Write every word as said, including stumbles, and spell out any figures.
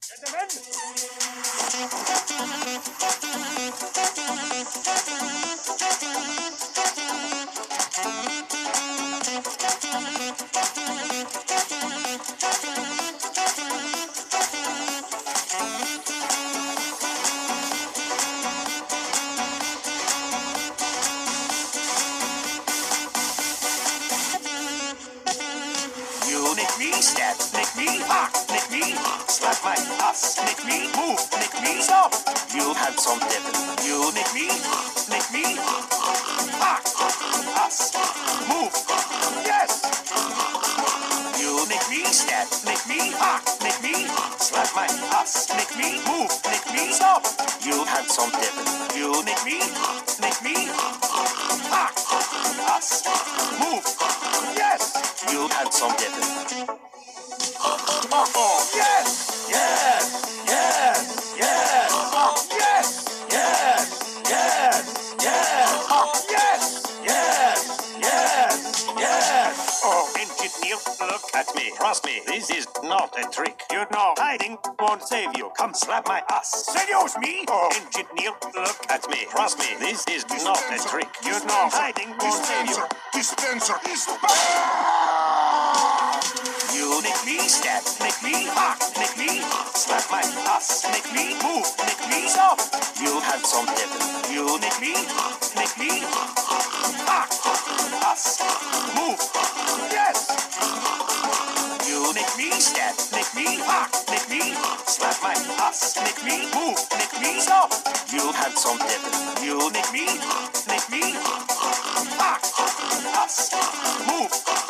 Nick me, stab, nick me, hack, nick me, slap my ass, nick me, move, nick me, stop. You handsome devil. You nick me, nick me, hack, ass, move, yes. You nick me, stab, nick me, hack, nick me, slap my ass, nick me, move, nick me, stop. You handsome devil. You nick me, nick me, hack, ass, move, yes. You handsome devil. Oh, oh, yes, yes, yes, yes, oh, yes, yes, yes, yes, oh, yes, yes, yes, yes. Oh, engineer, look at me. Trust me, this is not a trick. You know, hiding won't save you. Come slap my ass. Serious me? Oh, engineer, look at me. Trust me, this is dispenser, not a trick. You know, hiding won't save you. Dispenser, dispenser. You nick me, stab, nick me, hack, nick me, slap my ass, nick me, move, nick me, stop. You handsome devil. You nick me, nick me, hack, ass, move, yes. You nick me, stab, nick me, hack, nick me, slap my ass, nick me, move, nick me, stop. You handsome devil. You nick me, nick me, hack, ass, move.